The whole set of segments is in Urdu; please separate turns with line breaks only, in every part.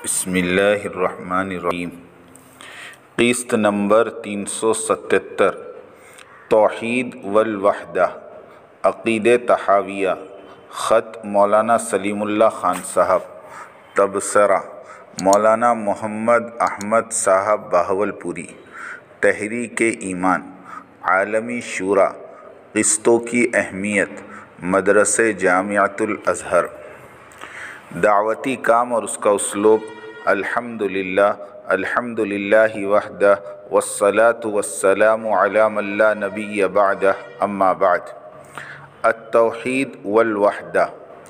بسم اللہ الرحمن الرحیم۔ قسط نمبر 377 توحید والوحدہ عقید طحاویہ، خط مولانا سلیم اللہ خان صاحب، تبصرہ مولانا محمد احمد صاحب بہاولپوری، تحریک ایمان، عالمی شورا، قسطوں کی اہمیت، مدرسہ جامعۃ الازہر۔ دعوتی کام اور اس کا اسلوب: الحمدللہ الحمدللہ وحدہ والصلاة والسلام علی من لا نبی بعدہ، اما بعد۔ التوحید والوحدہ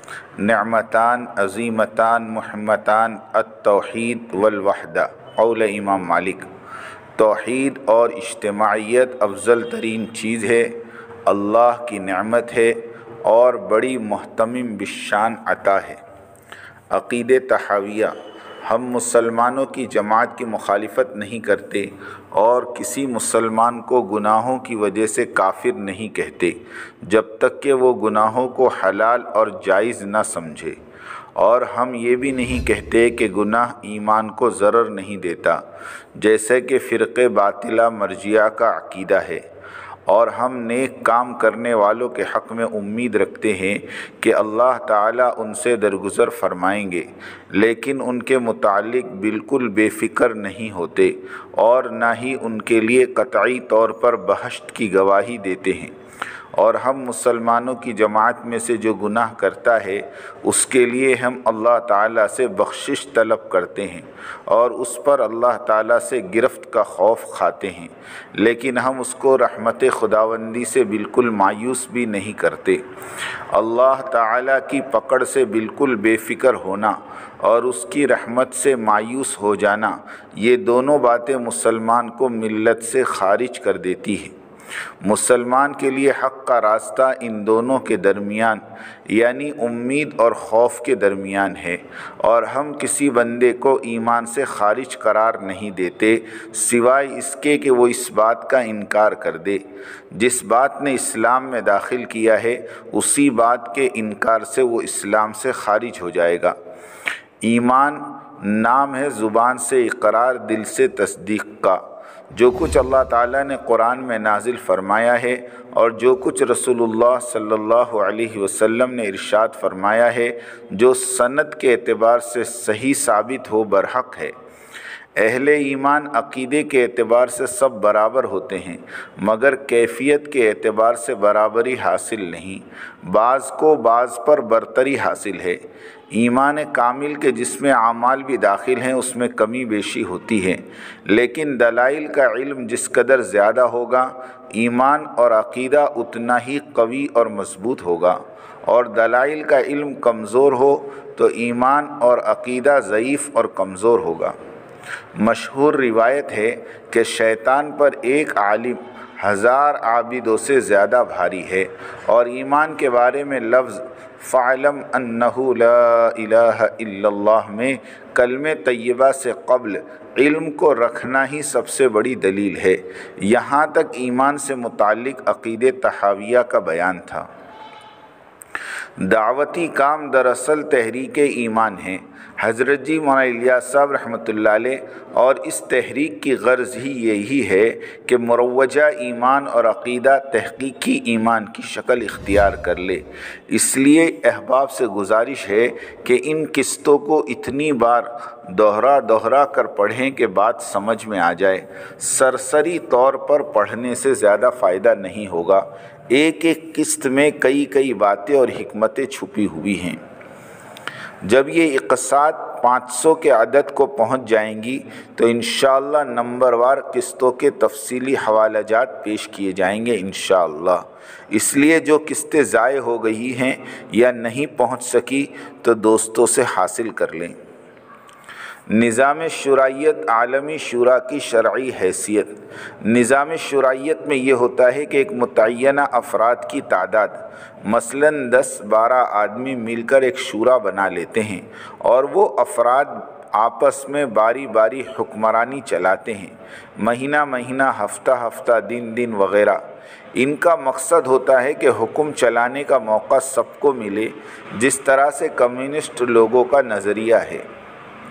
نعمتان عظیمتان محمتان التوحید والوحدہ، قول امام مالک۔ توحید اور اجتماعیت افضل ترین چیز ہے، اللہ کی نعمت ہے اور بڑی محتمم بالشان عطا ہے۔ عقید طحاویہ: ہم مسلمانوں کی جماعت کی مخالفت نہیں کرتے اور کسی مسلمان کو گناہوں کی وجہ سے کافر نہیں کہتے جب تک کہ وہ گناہوں کو حلال اور جائز نہ سمجھے، اور ہم یہ بھی نہیں کہتے کہ گناہ ایمان کو ضرر نہیں دیتا، جیسے کہ فرقہ باطلہ مرجئہ کا عقیدہ ہے، اور ہم نیک کام کرنے والوں کے حق میں امید رکھتے ہیں کہ اللہ تعالیٰ ان سے درگزر فرمائیں گے، لیکن ان کے متعلق بالکل بے فکر نہیں ہوتے اور نہ ہی ان کے لیے قطعی طور پر بہشت کی گواہی دیتے ہیں، اور ہم مسلمانوں کی جماعت میں سے جو گناہ کرتا ہے اس کے لیے ہم اللہ تعالیٰ سے بخشش طلب کرتے ہیں اور اس پر اللہ تعالیٰ سے گرفت کا خوف کھاتے ہیں، لیکن ہم اس کو رحمت خداوندی سے بالکل مایوس بھی نہیں کرتے۔ اللہ تعالیٰ کی پکڑ سے بالکل بے فکر ہونا اور اس کی رحمت سے مایوس ہو جانا، یہ دونوں باتیں مسلمان کو ملت سے خارج کر دیتی ہیں۔ مسلمان کے لیے حق کا راستہ ان دونوں کے درمیان، یعنی امید اور خوف کے درمیان ہے، اور ہم کسی بندے کو ایمان سے خارج قرار نہیں دیتے سوائے اس کے کہ وہ اس بات کا انکار کر دے۔ جس بات نے اسلام میں داخل کیا ہے اسی بات کے انکار سے وہ اسلام سے خارج ہو جائے گا۔ ایمان نام ہے زبان سے اقرار، دل سے تصدیق کا۔ جو کچھ اللہ تعالیٰ نے قرآن میں نازل فرمایا ہے اور جو کچھ رسول اللہ صلی اللہ علیہ وسلم نے ارشاد فرمایا ہے، جو سند کے اعتبار سے صحیح ثابت ہو، برحق ہے۔ اہل ایمان عقیدے کے اعتبار سے سب برابر ہوتے ہیں، مگر کیفیت کے اعتبار سے برابری حاصل نہیں، بعض کو بعض پر برتری حاصل ہے۔ ایمان کامل کے جس میں اعمال بھی داخل ہیں اس میں کمی بیشی ہوتی ہے، لیکن دلائل کا علم جس قدر زیادہ ہوگا ایمان اور عقیدہ اتنا ہی قوی اور مضبوط ہوگا، اور دلائل کا علم کمزور ہو تو ایمان اور عقیدہ ضعیف اور کمزور ہوگا۔ مشہور روایت ہے کہ شیطان پر ایک عالم 1000 عابدوں سے زیادہ بھاری ہے، اور ایمان کے بارے میں لفظ فَاعْلَمْ أَنَّهُ لَا إِلَٰهَ إِلَّا اللَّهُ میں کلمہ طیبہ سے قبل علم کو رکھنا ہی سب سے بڑی دلیل ہے۔ یہاں تک ایمان سے متعلق عقید طحاویہ کا بیان تھا۔ دعوتی کام دراصل تحریک ایمان ہے۔ حضرت جی مولانا الیاس صاحب رحمۃ اللہ علیہ، اور اس تحریک کی غرض ہی یہی ہے کہ مروجہ ایمان اور عقیدہ تحقیقی ایمان کی شکل اختیار کر لے۔ اس لیے احباب سے گزارش ہے کہ ان قسطوں کو اتنی بار دوہرا کر پڑھیں کہ بات سمجھ میں آ جائے۔ سرسری طور پر پڑھنے سے زیادہ فائدہ نہیں ہوگا، ایک ایک قسط میں کئی باتیں اور حکمتیں چھپی ہوئی ہیں۔ جب یہ اقساط 500 کے عدد کو پہنچ جائیں گی تو انشاءاللہ نمبر وار قسطوں کے تفصیلی حوالہ جات پیش کیے جائیں گے انشاءاللہ۔ اس لیے جو قسطیں ضائع ہو گئی ہیں یا نہیں پہنچ سکی تو دوستوں سے حاصل کر لیں۔ نظام شرعیت عالمی شورا کی شرعی حیثیت۔ نظام شرعیت میں یہ ہوتا ہے کہ ایک متعینہ افراد کی تعداد، مثلاً 10-12 آدمی مل کر ایک شورا بنا لیتے ہیں، اور وہ افراد آپس میں باری باری حکمرانی چلاتے ہیں، مہینہ ہفتہ دن وغیرہ۔ ان کا مقصد ہوتا ہے کہ حکم چلانے کا موقع سب کو ملے، جس طرح سے کمیونسٹ لوگوں کا نظریہ ہے۔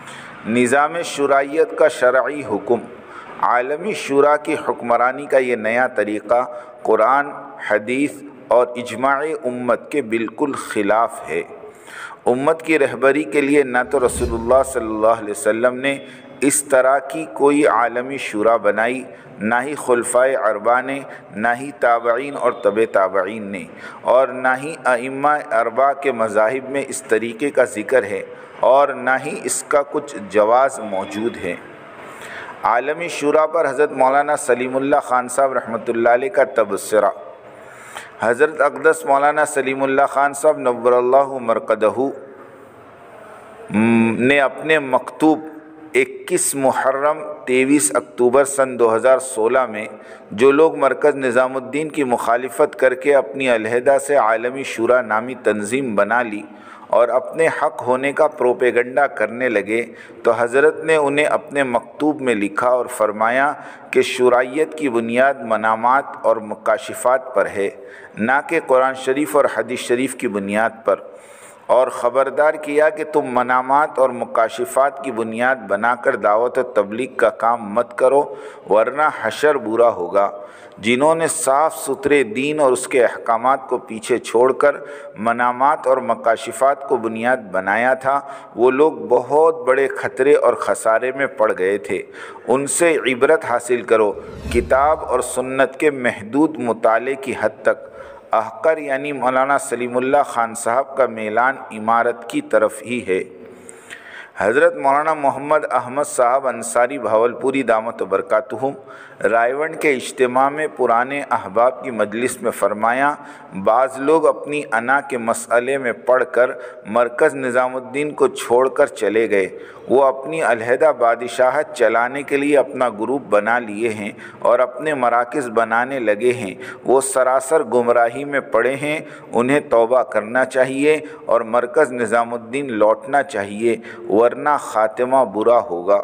نظام شورائیت کا شرعی حکم۔ عالمی شورا کی حکمرانی کا یہ نیا طریقہ قرآن، حدیث اور اجماع امت کے بالکل خلاف ہے۔ امت کی رہبری کے لیے نہ تو رسول اللہ صلی اللہ علیہ وسلم نے اس طرح کی کوئی عالمی شورا بنائی، نہ ہی خلفائے اربعہ نے، نہ ہی تابعین اور تبع تابعین نے، اور نہ ہی ائمہ اربعہ کے مذاہب میں اس طریقے کا ذکر ہے، اور نہ ہی اس کا کچھ جواز موجود ہے۔ عالمی شورا پر حضرت مولانا سلیم اللہ خان صاحب رحمۃ اللہ علیہ کا تبصرہ۔ حضرت اقدس مولانا سلیم اللہ خان صاحب نور اللہ مرقدہ نے اپنے مکتوب 21 محرم 23 اکتوبر سن 2016 میں جو لوگ مرکز نظام الدین کی مخالفت کر کے اپنی علیحدہ سے عالمی شورا نامی تنظیم بنا لی اور اپنے حق ہونے کا پروپیگنڈا کرنے لگے، تو حضرت نے انہیں اپنے مکتوب میں لکھا اور فرمایا کہ شورائیت کی بنیاد منامات اور مکاشفات پر ہے، نہ کہ قرآن شریف اور حدیث شریف کی بنیاد پر، اور خبردار کیا کہ تم منامات اور مکاشفات کی بنیاد بنا کر دعوت و تبلیغ کا کام مت کرو ورنہ حشر برا ہوگا۔ جنہوں نے صاف ستھرے دین اور اس کے احکامات کو پیچھے چھوڑ کر منامات اور مکاشفات کو بنیاد بنایا تھا، وہ لوگ بہت بڑے خطرے اور خسارے میں پڑ گئے تھے۔ ان سے عبرت حاصل کرو۔ کتاب اور سنت کے محدود مطالعے کی حد تک احقر یعنی مولانا سلیم اللہ خان صاحب کا میلان امارت کی طرف ہی ہے۔ حضرت مولانا محمد احمد صاحب انصاری بھاولپوری دامت برکاتہم رائے کے اجتماع میں پرانے احباب کی مجلس میں فرمایا، بعض لوگ اپنی انا کے مسئلے میں پڑھ کر مرکز نظام الدین کو چھوڑ کر چلے گئے۔ وہ اپنی علیحدہ بادشاہت چلانے کے لیے اپنا گروپ بنا لیے ہیں اور اپنے مراکز بنانے لگے ہیں۔ وہ سراسر گمراہی میں پڑے ہیں، انہیں توبہ کرنا چاہیے اور مرکز نظام الدین لوٹنا چاہیے ورنہ خاتمہ برا ہوگا۔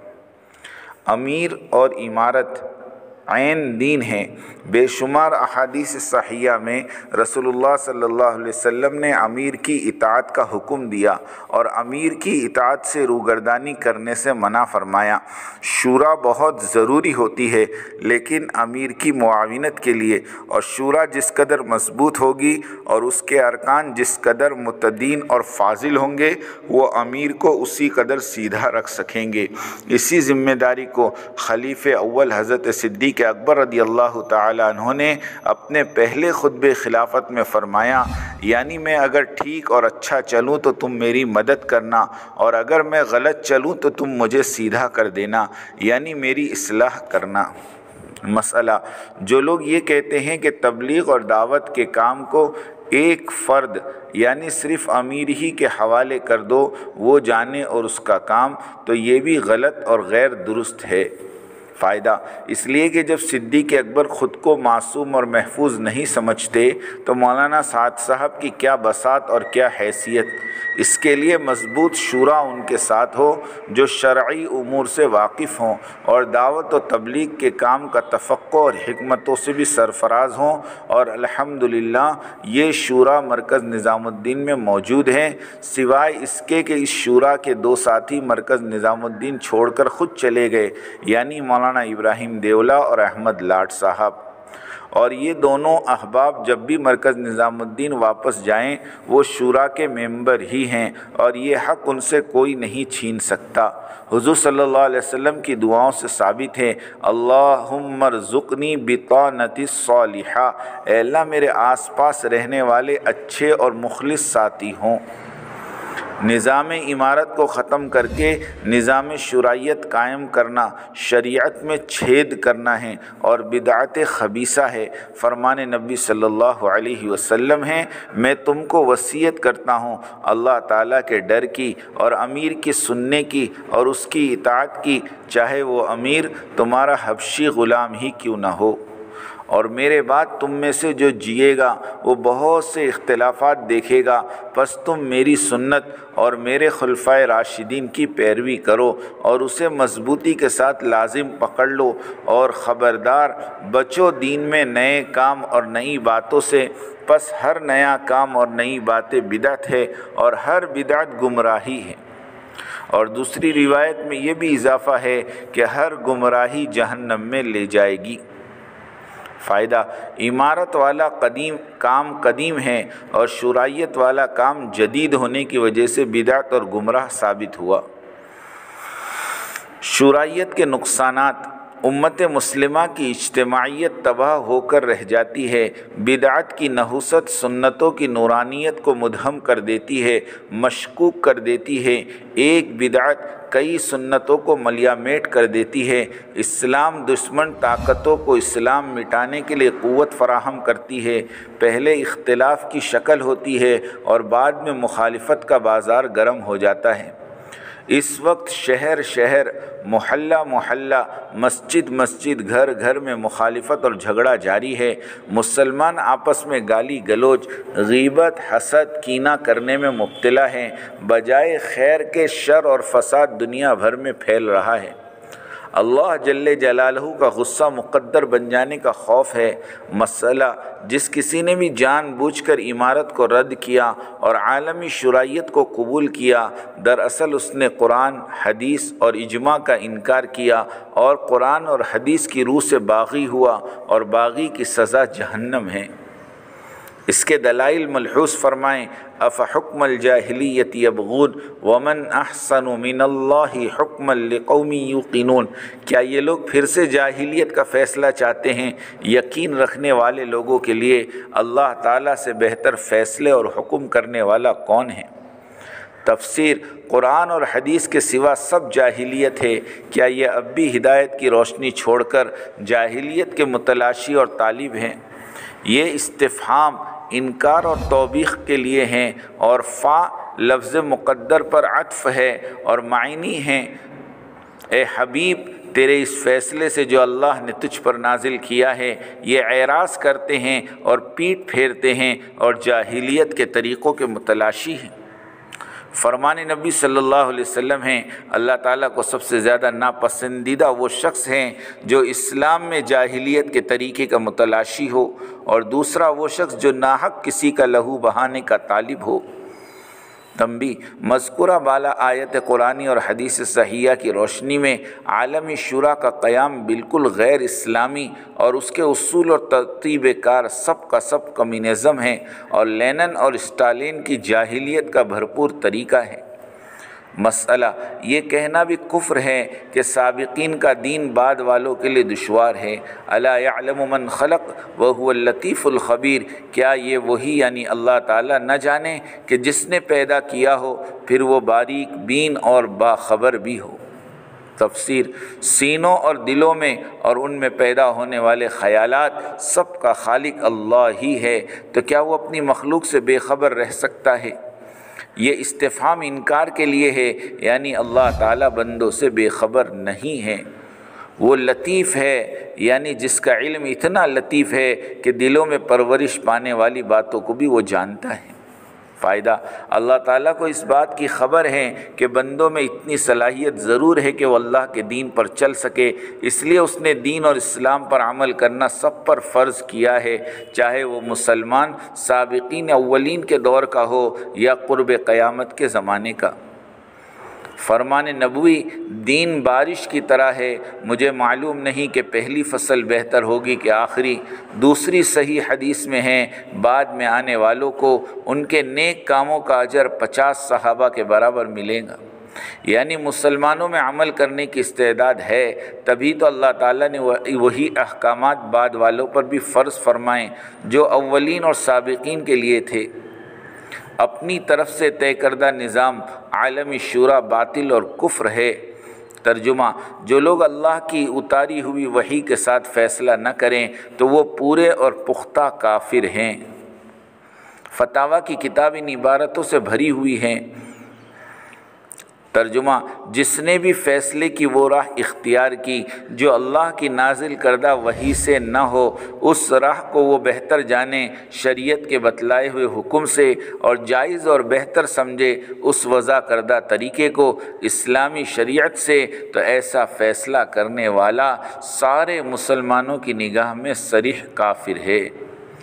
امیر اور امارت عین دین ہیں۔ بے شمار احادیث صحیحہ میں رسول اللہ صلی اللہ علیہ وسلم نے امیر کی اطاعت کا حکم دیا اور امیر کی اطاعت سے روگردانی کرنے سے منع فرمایا۔ شورا بہت ضروری ہوتی ہے لیکن امیر کی معاونت کے لیے، اور شورا جس قدر مضبوط ہوگی اور اس کے ارکان جس قدر متدین اور فاضل ہوں گے، وہ امیر کو اسی قدر سیدھا رکھ سکیں گے۔ اسی ذمہ داری کو خلیفہ اول حضرت صدیق اکبر رضی اللہ تعالی عنہ نے اپنے پہلے خطبہ خلافت میں فرمایا، یعنی میں اگر ٹھیک اور اچھا چلوں تو تم میری مدد کرنا، اور اگر میں غلط چلوں تو تم مجھے سیدھا کر دینا، یعنی میری اصلاح کرنا۔ مسئلہ: جو لوگ یہ کہتے ہیں کہ تبلیغ اور دعوت کے کام کو ایک فرد یعنی صرف امیر ہی کے حوالے کر دو، وہ جانے اور اس کا کام، تو یہ بھی غلط اور غیر درست ہے۔ فائدہ: اس لیے کہ جب صدیق اکبر خود کو معصوم اور محفوظ نہیں سمجھتے تو مولانا سعد صاحب کی کیا بساط اور کیا حیثیت۔ اس کے لیے مضبوط شورا ان کے ساتھ ہو جو شرعی امور سے واقف ہوں اور دعوت و تبلیغ کے کام کا تفقہ اور حکمتوں سے بھی سرفراز ہوں، اور الحمدللہ یہ شورا مرکز نظام الدین میں موجود ہیں، سوائے اس کے کہ اس شورا کے دو ساتھی مرکز نظام الدین چھوڑ کر خود چلے گئے، یعنی مولانا ابراہیم دیولا اور احمد لاٹ صاحب، اور یہ دونوں احباب جب بھی مرکز نظام الدین واپس جائیں وہ شورا کے ممبر ہی ہیں اور یہ حق ان سے کوئی نہیں چھین سکتا۔ حضور صلی اللہ علیہ وسلم کی دعاؤں سے ثابت ہے، اللہم ارزقنی بطانۃ الصالحہ، اے اللہ میرے آس پاس رہنے والے اچھے اور مخلص ساتھی ہوں۔ نظام امارت کو ختم کر کے نظام شورائیت قائم کرنا شریعت میں چھید کرنا ہے اور بدعت خبیثہ ہے۔ فرمان نبی صلی اللہ علیہ وسلم ہے، میں تم کو وصیت کرتا ہوں اللہ تعالیٰ کے ڈر کی اور امیر کی سننے کی اور اس کی اطاعت کی، چاہے وہ امیر تمہارا حبشی غلام ہی کیوں نہ ہو۔ اور میرے بعد تم میں سے جو جیے گا وہ بہت سے اختلافات دیکھے گا، پس تم میری سنت اور میرے خلفائے راشدین کی پیروی کرو اور اسے مضبوطی کے ساتھ لازم پکڑ لو، اور خبردار بچو دین میں نئے کام اور نئی باتوں سے، پس ہر نیا کام اور نئی باتیں بدعت ہے اور ہر بدعت گمراہی ہے۔ اور دوسری روایت میں یہ بھی اضافہ ہے کہ ہر گمراہی جہنم میں لے جائے گی۔ فائدہ: عمارت والا کام قدیم ہے اور شرعیت والا کام جدید ہونے کی وجہ سے بدعت اور گمراہ ثابت ہوا۔ شرعیت کے نقصانات: امت مسلمہ کی اجتماعیت تباہ ہو کر رہ جاتی ہے، بدعت کی نحوست سنتوں کی نورانیت کو مدھم کر دیتی ہے، مشکوک کر دیتی ہے، ایک بدعت کئی سنتوں کو ملیامیٹ کر دیتی ہے، اسلام دشمن طاقتوں کو اسلام مٹانے کے لیے قوت فراہم کرتی ہے، پہلے اختلاف کی شکل ہوتی ہے اور بعد میں مخالفت کا بازار گرم ہو جاتا ہے۔ اس وقت شہر شہر، محلہ محلہ، مسجد مسجد، گھر گھر میں مخالفت اور جھگڑا جاری ہے۔ مسلمان آپس میں گالی گلوچ، غیبت، حسد، کینہ کرنے میں مبتلا ہیں، بجائے خیر کے شر اور فساد دنیا بھر میں پھیل رہا ہے۔ اللہ جل جلالہ کا غصہ مقدر بن جانے کا خوف ہے۔ مسئلہ: جس کسی نے بھی جان بوجھ کر عمارت کو رد کیا اور عالمی شرعیت کو قبول کیا، دراصل اس نے قرآن، حدیث اور اجماع کا انکار کیا اور قرآن اور حدیث کی روح سے باغی ہوا، اور باغی کی سزا جہنم ہے۔ اس کے دلائل ملحوظ فرمائیں: افحکم الجاہلیت یبغون ومن احسن من اللہ حکما لقوم یوقنون۔ کیا یہ لوگ پھر سے جاہلیت کا فیصلہ چاہتے ہیں؟ یقین رکھنے والے لوگوں کے لیے اللہ تعالیٰ سے بہتر فیصلے اور حکم کرنے والا کون ہے؟ تفسیر: قرآن اور حدیث کے سوا سب جاہلیت ہے۔ کیا یہ اب بھی ہدایت کی روشنی چھوڑ کر جاہلیت کے متلاشی اور طالب ہیں؟ یہ استفہام انکار اور توبیخ کے لیے ہیں اور فا لفظ مقدر پر عطف ہے اور معنی ہیں: اے حبیب، تیرے اس فیصلے سے جو اللہ نے تجھ پر نازل کیا ہے، یہ اعراض کرتے ہیں اور پیٹ پھیرتے ہیں اور جاہلیت کے طریقوں کے متلاشی ہیں۔ فرمان نبی صلی اللہ علیہ وسلم ہیں: اللہ تعالیٰ کو سب سے زیادہ ناپسندیدہ وہ شخص ہیں جو اسلام میں جاہلیت کے طریقے کا متلاشی ہو، اور دوسرا وہ شخص جو ناحق کسی کا لہو بہانے کا طالب ہو۔ تنبیہ: مذکورہ بالا آیت قرآنی اور حدیث صحیحہ کی روشنی میں عالمی شورا کا قیام بالکل غیر اسلامی اور اس کے اصول اور ترتیب کار سب کا سب کمیونزم ہے اور لینن اور اسٹالین کی جاہلیت کا بھرپور طریقہ ہے۔ مسئلہ: یہ کہنا بھی کفر ہے کہ سابقین کا دین بعد والوں کے لیے دشوار ہے۔ الا یعلم من خلق وهو اللطیف الخبیر۔ کیا یہ وہی یعنی اللہ تعالیٰ نہ جانے کہ جس نے پیدا کیا ہو، پھر وہ باریک بین اور باخبر بھی ہو؟ تفسیر: سینوں اور دلوں میں اور ان میں پیدا ہونے والے خیالات سب کا خالق اللہ ہی ہے، تو کیا وہ اپنی مخلوق سے بے خبر رہ سکتا ہے؟ یہ استفہام انکار کے لیے ہے، یعنی اللہ تعالیٰ بندوں سے بے خبر نہیں ہے۔ وہ لطیف ہے، یعنی جس کا علم اتنا لطیف ہے کہ دلوں میں پرورش پانے والی باتوں کو بھی وہ جانتا ہے۔ فائدہ: اللہ تعالیٰ کو اس بات کی خبر ہے کہ بندوں میں اتنی صلاحیت ضرور ہے کہ وہ اللہ کے دین پر چل سکے، اس لیے اس نے دین اور اسلام پر عمل کرنا سب پر فرض کیا ہے، چاہے وہ مسلمان سابقین اولین کے دور کا ہو یا قرب قیامت کے زمانے کا۔ فرمان نبوی: دین بارش کی طرح ہے، مجھے معلوم نہیں کہ پہلی فصل بہتر ہوگی کہ آخری۔ دوسری صحیح حدیث میں ہے: بعد میں آنے والوں کو ان کے نیک کاموں کا اجر 50 صحابہ کے برابر ملے گا۔ یعنی مسلمانوں میں عمل کرنے کی استعداد ہے، تبھی تو اللہ تعالیٰ نے وہی احکامات بعد والوں پر بھی فرض فرمائے جو اولین اور سابقین کے لیے تھے۔ اپنی طرف سے طے کردہ نظام عالمی شورا باطل اور کفر ہے۔ ترجمہ: جو لوگ اللہ کی اتاری ہوئی وحی کے ساتھ فیصلہ نہ کریں تو وہ پورے اور پختہ کافر ہیں۔ فتاویٰ کی کتاب ان عبارتوں سے بھری ہوئی ہیں۔ ترجمہ: جس نے بھی فیصلے کی وہ راہ اختیار کی جو اللہ کی نازل کردہ وحی سے نہ ہو، اس راہ کو وہ بہتر جانے شریعت کے بتلائے ہوئے حکم سے اور جائز اور بہتر سمجھے اس وضع کردہ طریقے کو اسلامی شریعت سے، تو ایسا فیصلہ کرنے والا سارے مسلمانوں کی نگاہ میں صریح کافر ہے۔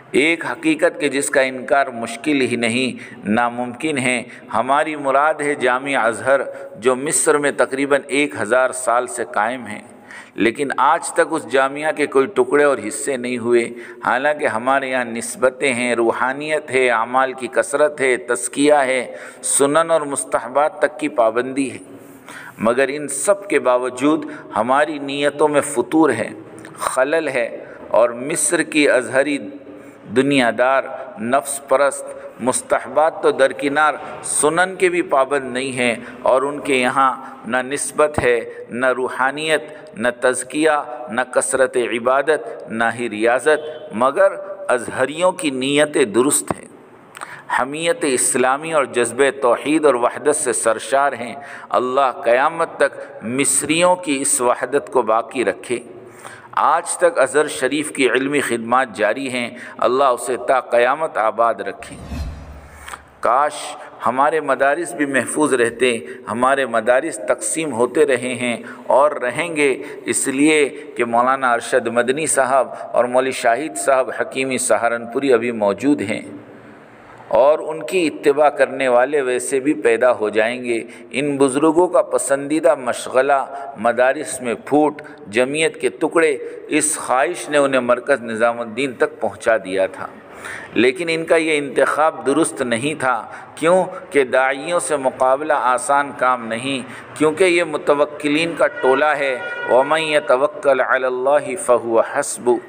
ایک حقیقت کے جس کا انکار مشکل ہی نہیں ناممکن ہے، ہماری مراد ہے جامع ازہر جو مصر میں تقریباً 1000 سال سے قائم ہے، لیکن آج تک اس جامعہ کے کوئی ٹکڑے اور حصے نہیں ہوئے، حالانکہ ہمارے یہاں نسبتیں ہیں، روحانیت ہے، اعمال کی کثرت ہے، تزکیہ ہے، سنن اور مستحبات تک کی پابندی ہے، مگر ان سب کے باوجود ہماری نیتوں میں فتور ہے، خلل ہے، اور مصر کی ازہری دنیا دار، نفس پرست، مستحبات تو درکنار، سنن کے بھی پابند نہیں ہیں، اور ان کے یہاں نہ نسبت ہے، نہ روحانیت، نہ تزکیہ، نہ کثرت عبادت، نہ ہی ریاضت، مگر ازہریوں کی نیتیں درست ہیں، حمیت اسلامی اور جذبہ توحید اور وحدت سے سرشار ہیں۔ اللہ قیامت تک مصریوں کی اس وحدت کو باقی رکھے۔ آج تک ازہر شریف کی علمی خدمات جاری ہیں، اللہ اسے تا قیامت آباد رکھے۔ کاش ہمارے مدارس بھی محفوظ رہتے، ہمارے مدارس تقسیم ہوتے رہے ہیں اور رہیں گے، اس لیے کہ مولانا ارشد مدنی صاحب اور مولوی شاہد صاحب حکیمی سہارنپوری ابھی موجود ہیں، اور ان کی اتباع کرنے والے ویسے بھی پیدا ہو جائیں گے۔ ان بزرگوں کا پسندیدہ مشغلہ مدارس میں پھوٹ، جمعیت کے ٹکڑے، اس خواہش نے انہیں مرکز نظام الدین تک پہنچا دیا تھا، لیکن ان کا یہ انتخاب درست نہیں تھا۔ کیوں کہ داعیوں سے مقابلہ آسان کام نہیں، کیونکہ یہ متوکلین کا ٹولہ ہے، وَمَن يَتَوَكَّلْ عَلَى اللَّهِ فَهُوَ حَسْبُهُ،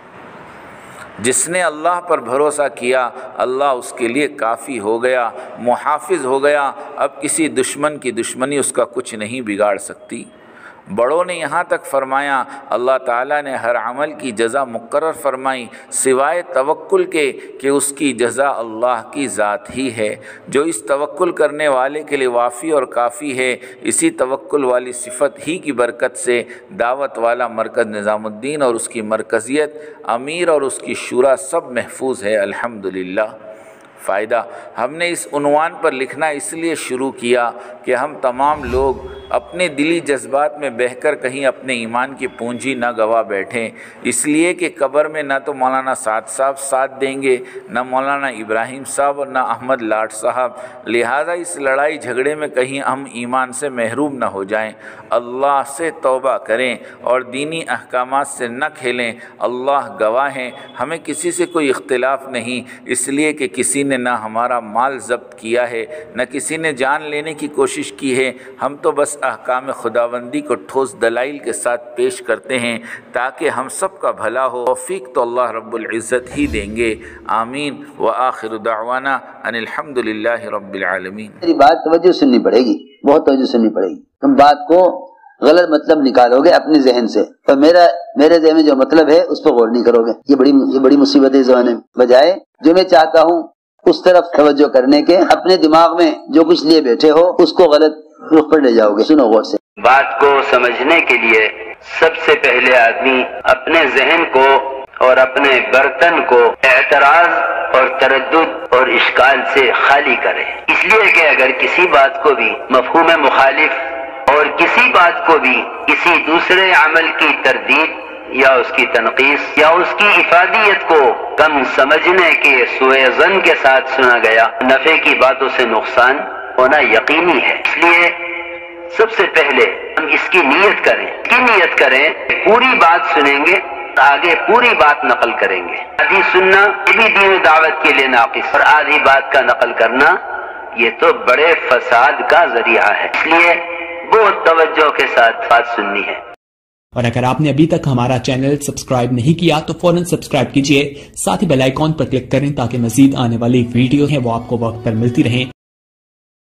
جس نے اللہ پر بھروسہ کیا اللہ اس کے لیے کافی ہو گیا، محافظ ہو گیا، اب کسی دشمن کی دشمنی اس کا کچھ نہیں بگاڑ سکتی۔ بڑوں نے یہاں تک فرمایا اللہ تعالیٰ نے ہر عمل کی جزا مقرر فرمائی سوائے توکل کے کہ اس کی جزا اللہ کی ذات ہی ہے، جو اس توکل کرنے والے کے لیے وافی اور کافی ہے۔ اسی توکل والی صفت ہی کی برکت سے دعوت والا مرکز نظام الدین اور اس کی مرکزیت، امیر اور اس کی شورا سب محفوظ ہے الحمدللہ۔ فائدہ ہم نے اس عنوان پر لکھنا اس لیے شروع کیا کہ ہم تمام لوگ اپنے دلی جذبات میں بہہ کر کہیں اپنے ایمان کی پونجی نہ گوا بیٹھیں، اس لیے کہ قبر میں نہ تو مولانا سعد صاحب ساتھ دیں گے، نہ مولانا ابراہیم صاحب اور نہ احمد لاٹ صاحب، لہٰذا اس لڑائی جھگڑے میں کہیں ہم ایمان سے محروم نہ ہو جائیں۔ اللہ سے توبہ کریں اور دینی احکامات سے نہ کھیلیں، اللہ گواہ ہیں ہمیں کسی سے کوئی اختلاف نہیں، اس لیے کہ کسی نے نہ ہمارا مال ضبط کیا ہے، نہ کسی نے جان لینے کی کوشش کی ہے، ہم تو بس احکام خداوندی کو ٹھوس دلائل کے ساتھ پیش کرتے ہیں تاکہ ہم سب کا بھلا ہو۔ توفیق تو اللہ رب العزت ہی دیں گے، آمین۔ وآخر دعوانا ان الحمدللہ رب العالمین۔
میری بات توجہ سننی پڑے گی، بہت توجہ سننی پڑے گی، تم بات کو غلط مطلب نکالو گے اپنے ذہن سے، اور میرے ذہن میں جو مطلب ہے اس پہ غور نہیں کرو گے، یہ بڑی مصیبت ہے اس زمانے میں۔ بجائے جو میں چاہتا ہوں اس طرف توجہ کرنے کے، اپنے دماغ میں جو کچھ لیے بیٹھے ہو اس کو غلط رخ پر لے جاؤ گے۔ سنو غور سے۔
بات کو سمجھنے کے لیے سب سے پہلے آدمی اپنے ذہن کو اور اپنے برتن کو اعتراض اور تردد اور اشکال سے خالی کرے، اس لیے کہ اگر کسی بات کو بھی مفہوم مخالف اور کسی بات کو بھی کسی دوسرے عمل کی تردید یا اس کی تنقیص یا اس کی افادیت کو کم سمجھنے کے سوء ظن کے ساتھ سنا گیا، نفع کی باتوں سے نقصان ہونا یقینی ہے۔ اس لیے سب سے پہلے ہم اس کی نیت کریں، پوری بات سنیں گے، آگے پوری بات نقل کریں گے۔ آدھی سننا یہ بھی دین و دعوت کے لیے ناقص، اور آدھی بات کا نقل کرنا یہ تو بڑے فساد کا ذریعہ ہے، اس لیے بہت توجہ کے ساتھ بات سننی ہے۔
اور اگر آپ نے ابھی تک ہمارا چینل سبسکرائب نہیں کیا تو فوراً سبسکرائب کیجئے، ساتھ ہی بیل آئیکن پر کلک کریں تاکہ مزید آنے والی ویڈیو ہیں وہ آپ کو وقت پر ملتی رہیں۔